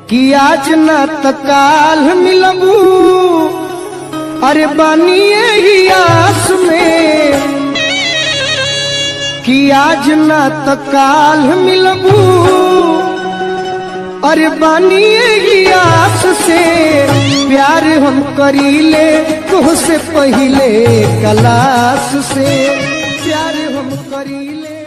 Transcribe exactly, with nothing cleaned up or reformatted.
कि आज न तकाल मिलबू, अरे बानिए ही आस में कि आज न तकाल मिलबू, अरे बानिए ही आस से प्यार हम करीले तुझसे पहले क्लास से प्यार हम करीले।